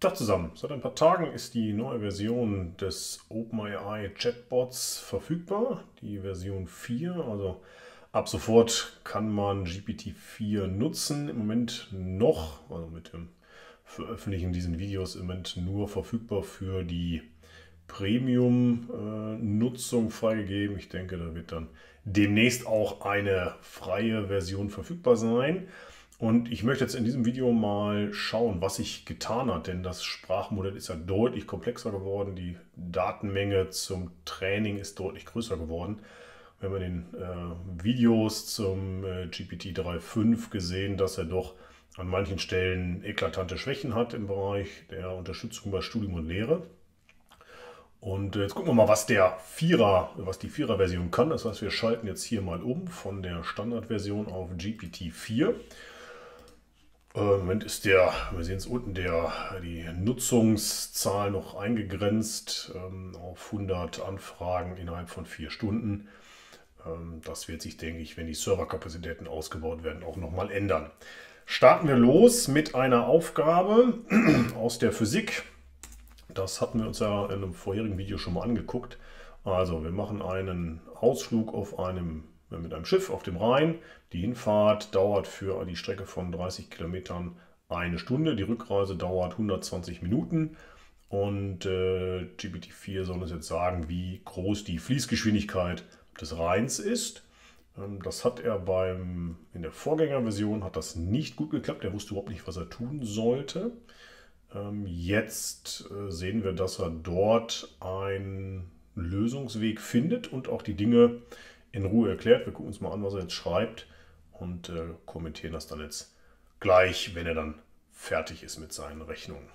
Tag zusammen. Seit ein paar Tagen ist die neue Version des OpenAI Chatbots verfügbar, die Version 4. Also ab sofort kann man GPT-4 nutzen. Im Moment noch, also mit dem Veröffentlichen diesen Videos im Moment nur verfügbar für die Premium-Nutzung freigegeben. Ich denke, da wird dann demnächst auch eine freie Version verfügbar sein. Und ich möchte jetzt in diesem Video mal schauen, was sich getan hat, denn das Sprachmodell ist ja deutlich komplexer geworden. Die Datenmenge zum Training ist deutlich größer geworden. Wir haben in den Videos zum GPT 3.5 gesehen, dass er doch an manchen Stellen eklatante Schwächen hat im Bereich der Unterstützung bei Studium und Lehre. Und jetzt gucken wir mal, was die Vierer-Version kann. Das heißt, wir schalten jetzt hier mal um von der Standardversion auf GPT-4. Im Moment ist wir sehen es unten, die Nutzungszahl noch eingegrenzt auf 100 Anfragen innerhalb von 4 Stunden. Das wird sich, denke ich, wenn die Serverkapazitäten ausgebaut werden, auch nochmal ändern. Starten wir los mit einer Aufgabe aus der Physik. Das hatten wir uns ja in einem vorherigen Video schon mal angeguckt. Also wir machen einen Ausflug mit einem Schiff auf dem Rhein. Die Hinfahrt dauert für die Strecke von 30 Kilometern 1 Stunde. Die Rückreise dauert 120 Minuten. Und GPT-4 soll uns jetzt sagen, wie groß die Fließgeschwindigkeit des Rheins ist. Das hat er in der Vorgängerversion hat das nicht gut geklappt. Er wusste überhaupt nicht, was er tun sollte. Jetzt sehen wir, dass er dort einen Lösungsweg findet und auch die Dinge in Ruhe erklärt. Wir gucken uns mal an, was er jetzt schreibt und kommentieren das dann jetzt gleich, wenn er dann fertig ist mit seinen Rechnungen.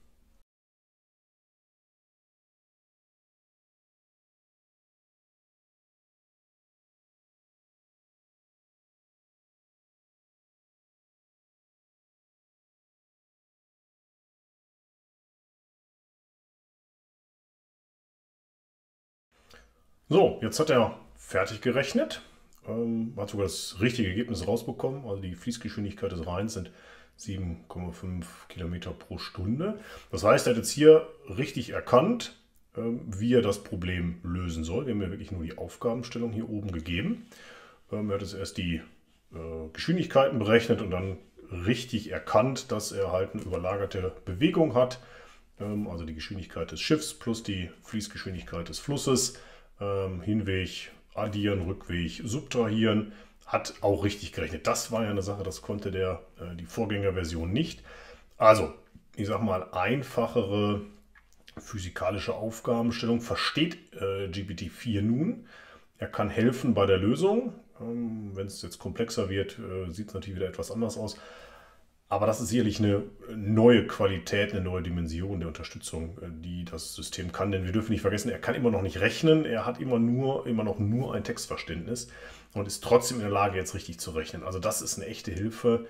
So, jetzt hat er fertig gerechnet, hat sogar das richtige Ergebnis rausbekommen. Also die Fließgeschwindigkeit des Rheins sind 7,5 Kilometer pro Stunde. Das heißt, er hat jetzt hier richtig erkannt, wie er das Problem lösen soll. Wir haben ja wirklich nur die Aufgabenstellung hier oben gegeben. Er hat jetzt erst die Geschwindigkeiten berechnet und dann richtig erkannt, dass er halt eine überlagerte Bewegung hat. Also die Geschwindigkeit des Schiffs plus die Fließgeschwindigkeit des Flusses. Hinweg addieren, Rückweg subtrahieren, hat auch richtig gerechnet. Das war ja eine Sache, das konnte die Vorgängerversion nicht. Also, ich sage mal, einfachere physikalische Aufgabenstellung versteht GPT-4 nun. Er kann helfen bei der Lösung. Wenn es jetzt komplexer wird, sieht es natürlich wieder etwas anders aus. Aber das ist sicherlich eine neue Qualität, eine neue Dimension der Unterstützung, die das System kann. Denn wir dürfen nicht vergessen, er kann immer noch nicht rechnen. Er hat immer noch nur ein Textverständnis und ist trotzdem in der Lage, jetzt richtig zu rechnen. Also das ist eine echte Hilfe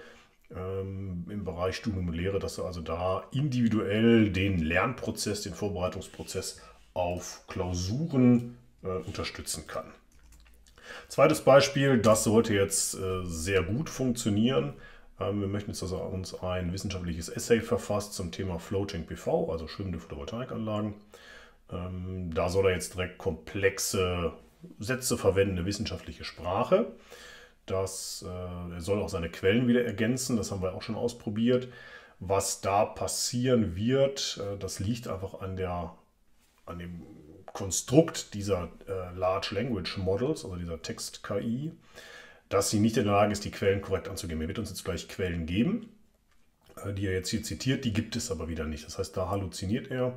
im Bereich Studium und Lehre, dass er also da individuell den Lernprozess, den Vorbereitungsprozess auf Klausuren unterstützen kann. Zweites Beispiel, das sollte jetzt sehr gut funktionieren. Wir möchten jetzt, dass er uns ein wissenschaftliches Essay verfasst zum Thema Floating PV, also schwimmende Photovoltaikanlagen. Da soll er jetzt direkt komplexe Sätze verwenden, eine wissenschaftliche Sprache. Er soll auch seine Quellen wieder ergänzen, das haben wir auch schon ausprobiert. Was da passieren wird, das liegt einfach an dem Konstrukt dieser Large Language Models, also dieser Text-KI, dass sie nicht in der Lage ist, die Quellen korrekt anzugeben. Er wird uns jetzt gleich Quellen geben, die er jetzt hier zitiert, die gibt es aber wieder nicht. Das heißt, da halluziniert er.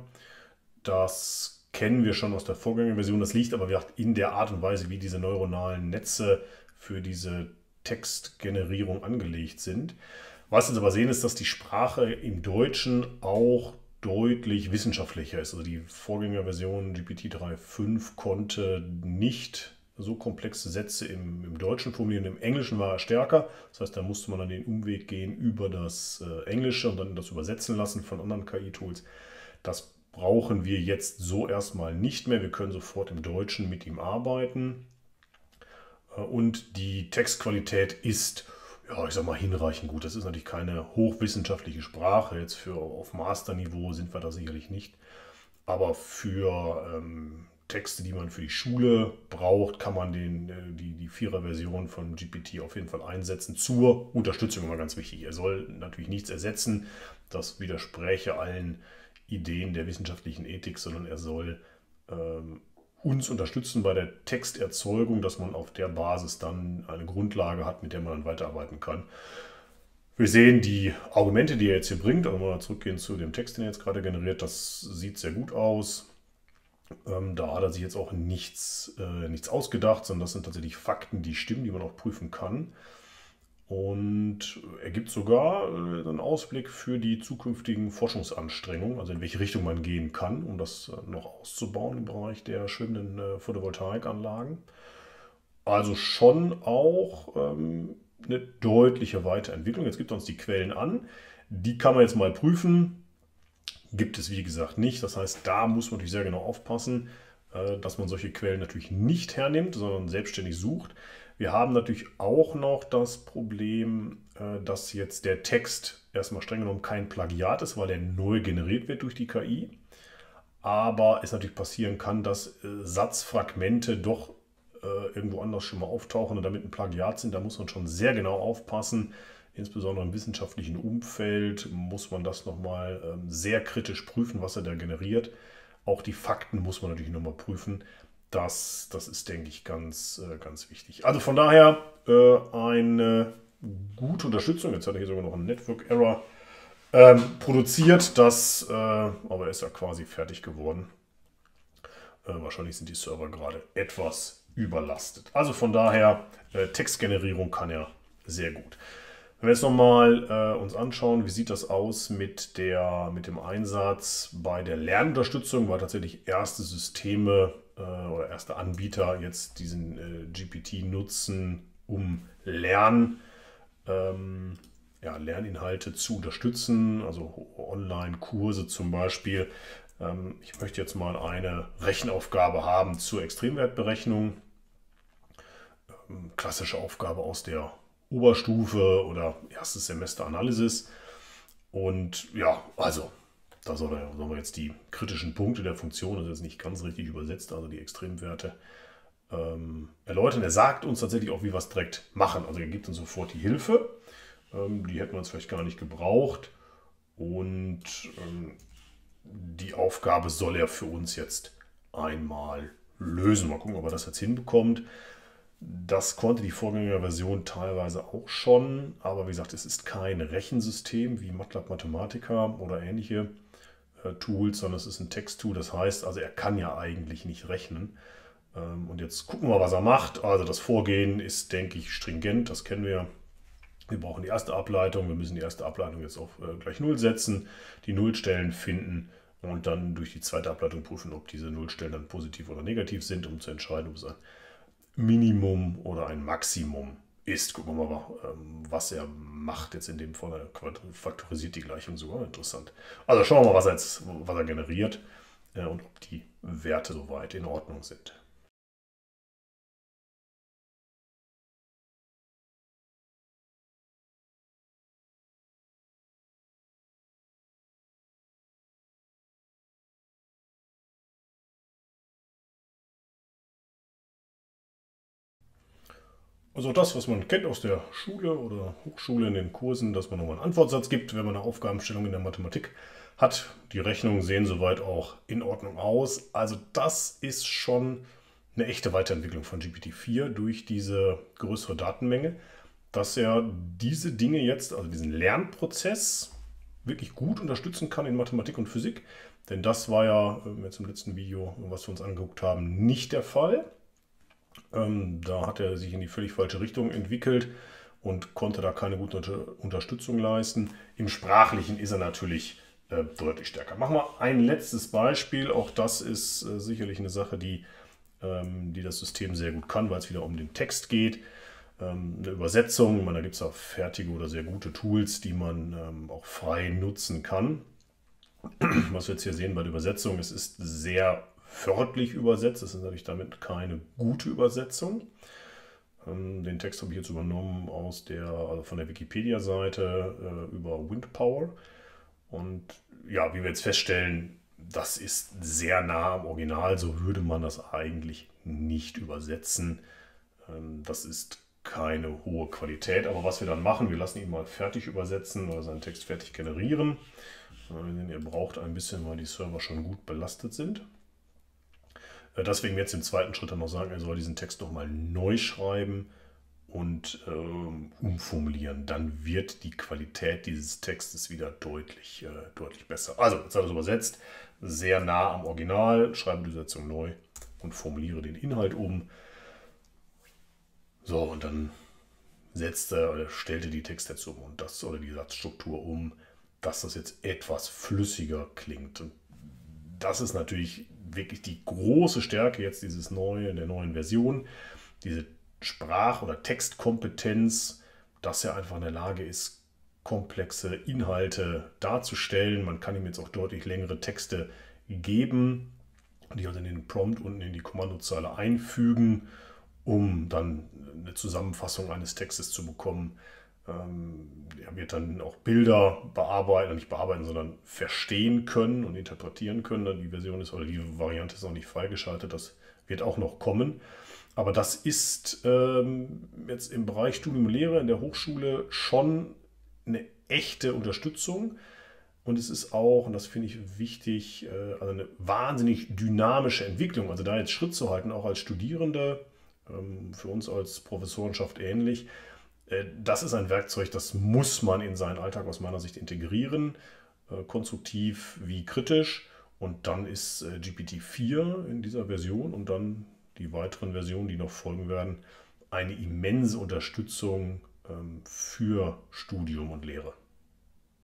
Das kennen wir schon aus der Vorgängerversion. Das liegt aber in der Art und Weise, wie diese neuronalen Netze für diese Textgenerierung angelegt sind. Was wir jetzt aber sehen, ist, dass die Sprache im Deutschen auch deutlich wissenschaftlicher ist. Also die Vorgängerversion GPT 3.5 konnte nicht so komplexe Sätze im Deutschen formulieren. Im Englischen war er stärker. Das heißt, da musste man dann den Umweg gehen über das Englische und dann das übersetzen lassen von anderen KI-Tools. Das brauchen wir jetzt so erstmal nicht mehr. Wir können sofort im Deutschen mit ihm arbeiten. Und die Textqualität ist ja, ich sag mal, hinreichend gut. Das ist natürlich keine hochwissenschaftliche Sprache. Jetzt für auf Masterniveau sind wir da sicherlich nicht. Aber für Texte, die man für die Schule braucht, kann man die Vierer-Version von GPT auf jeden Fall einsetzen. Zur Unterstützung immer ganz wichtig. Er soll natürlich nichts ersetzen. Das widerspräche allen Ideen der wissenschaftlichen Ethik, sondern er soll uns unterstützen bei der Texterzeugung, dass man auf der Basis dann eine Grundlage hat, mit der man dann weiterarbeiten kann. Wir sehen die Argumente, die er jetzt hier bringt, also mal zurückgehen zu dem Text, den er jetzt gerade generiert, das sieht sehr gut aus. Da hat er sich jetzt auch nichts ausgedacht, sondern das sind tatsächlich Fakten, die stimmen, die man auch prüfen kann. Und er gibt sogar einen Ausblick für die zukünftigen Forschungsanstrengungen, also in welche Richtung man gehen kann, um das noch auszubauen im Bereich der schwimmenden Photovoltaikanlagen. Also schon auch eine deutliche Weiterentwicklung. Jetzt gibt er uns die Quellen an. Die kann man jetzt mal prüfen. Gibt es wie gesagt nicht. Das heißt, da muss man natürlich sehr genau aufpassen, dass man solche Quellen natürlich nicht hernimmt, sondern selbstständig sucht. Wir haben natürlich auch noch das Problem, dass jetzt der Text erstmal streng genommen kein Plagiat ist, weil er neu generiert wird durch die KI. Aber es natürlich passieren kann, dass Satzfragmente doch irgendwo anders schon mal auftauchen und damit ein Plagiat sind. Da muss man schon sehr genau aufpassen. Insbesondere im wissenschaftlichen Umfeld muss man das nochmal sehr kritisch prüfen, was er da generiert. Auch die Fakten muss man natürlich nochmal prüfen. Das ist, denke ich, ganz wichtig. Also von daher eine gute Unterstützung. Jetzt hat er hier sogar noch einen Network Error produziert. Aber er ist ja quasi fertig geworden. Wahrscheinlich sind die Server gerade etwas überlastet. Also von daher, Textgenerierung kann er sehr gut. Wenn wir jetzt nochmal uns anschauen, wie sieht das aus mit dem Einsatz bei der Lernunterstützung, weil tatsächlich erste Systeme oder erste Anbieter jetzt diesen GPT nutzen, um Lerninhalte zu unterstützen, also Online-Kurse zum Beispiel. Ich möchte jetzt mal eine Rechenaufgabe haben zur Extremwertberechnung. Klassische Aufgabe aus der Oberstufe oder erstes Semester Analysis. Und ja, also da sollen wir jetzt die kritischen Punkte der Funktion, das ist jetzt nicht ganz richtig übersetzt, also die Extremwerte, erläutern. Er sagt uns tatsächlich auch, wie wir es direkt machen. Also er gibt uns sofort die Hilfe. Die hätten wir uns vielleicht gar nicht gebraucht. Und die Aufgabe soll er für uns jetzt einmal lösen. Mal gucken, ob er das jetzt hinbekommt. Das konnte die Vorgängerversion teilweise auch schon, aber wie gesagt, es ist kein Rechensystem wie MATLAB Mathematica oder ähnliche Tools, sondern es ist ein Texttool. Das heißt, also er kann ja eigentlich nicht rechnen. Und jetzt gucken wir, was er macht. Also das Vorgehen ist, denke ich, stringent, das kennen wir. Wir brauchen die erste Ableitung, wir müssen die erste Ableitung jetzt auf gleich 0 setzen, die Nullstellen finden und dann durch die zweite Ableitung prüfen, ob diese Nullstellen dann positiv oder negativ sind, um zu entscheiden, ob es ein Minimum oder ein Maximum ist. Gucken wir mal, was er macht jetzt in dem Fall. Er faktorisiert die Gleichung sogar. Interessant. Also schauen wir mal, was er generiert und ob die Werte soweit in Ordnung sind. Also das, was man kennt aus der Schule oder Hochschule in den Kursen, dass man nochmal einen Antwortsatz gibt, wenn man eine Aufgabenstellung in der Mathematik hat. Die Rechnungen sehen soweit auch in Ordnung aus. Also das ist schon eine echte Weiterentwicklung von GPT-4 durch diese größere Datenmenge, dass er diese Dinge jetzt, also diesen Lernprozess, wirklich gut unterstützen kann in Mathematik und Physik. Denn das war ja jetzt im letzten Video, was wir uns angeguckt haben, nicht der Fall. Da hat er sich in die völlig falsche Richtung entwickelt und konnte da keine gute Unterstützung leisten. Im Sprachlichen ist er natürlich deutlich stärker. Machen wir ein letztes Beispiel. Auch das ist sicherlich eine Sache, die das System sehr gut kann, weil es wieder um den Text geht. Eine Übersetzung, da gibt es auch fertige oder sehr gute Tools, die man auch frei nutzen kann. Was wir jetzt hier sehen bei der Übersetzung, es ist sehr wörtlich übersetzt. Das ist natürlich damit keine gute Übersetzung. Den Text habe ich jetzt übernommen also von der Wikipedia-Seite über Windpower. Und ja, wie wir jetzt feststellen, das ist sehr nah am Original, so würde man das eigentlich nicht übersetzen. Das ist keine hohe Qualität, aber was wir dann machen, wir lassen ihn mal fertig übersetzen oder seinen Text fertig generieren. Ihr braucht ein bisschen, weil die Server schon gut belastet sind. Deswegen jetzt im zweiten Schritt dann noch sagen, er soll diesen Text nochmal neu schreiben und umformulieren. Dann wird die Qualität dieses Textes wieder deutlich besser. Also, jetzt hat er es übersetzt, sehr nah am Original, schreibe die Übersetzung neu und formuliere den Inhalt um. So, und dann stellte die Textsätze um und oder die Satzstruktur um, dass das jetzt etwas flüssiger klingt. Und das ist natürlich wirklich die große Stärke jetzt der neuen Version, diese Sprach- oder Textkompetenz, dass er einfach in der Lage ist, komplexe Inhalte darzustellen. Man kann ihm jetzt auch deutlich längere Texte geben, die also in den Prompt unten in die Kommandozeile einfügen, um dann eine Zusammenfassung eines Textes zu bekommen. Er wird dann auch Bilder nicht bearbeiten, sondern verstehen können und interpretieren können. Die Variante ist noch nicht freigeschaltet, das wird auch noch kommen. Aber das ist jetzt im Bereich Studium und Lehre in der Hochschule schon eine echte Unterstützung. Und es ist auch, und das finde ich wichtig, also eine wahnsinnig dynamische Entwicklung. Also da jetzt Schritt zu halten, auch als Studierende, für uns als Professorenschaft ähnlich, das ist ein Werkzeug, das muss man in seinen Alltag aus meiner Sicht integrieren, konstruktiv wie kritisch. Und dann ist GPT-4 in dieser Version und dann die weiteren Versionen, die noch folgen werden, eine immense Unterstützung für Studium und Lehre.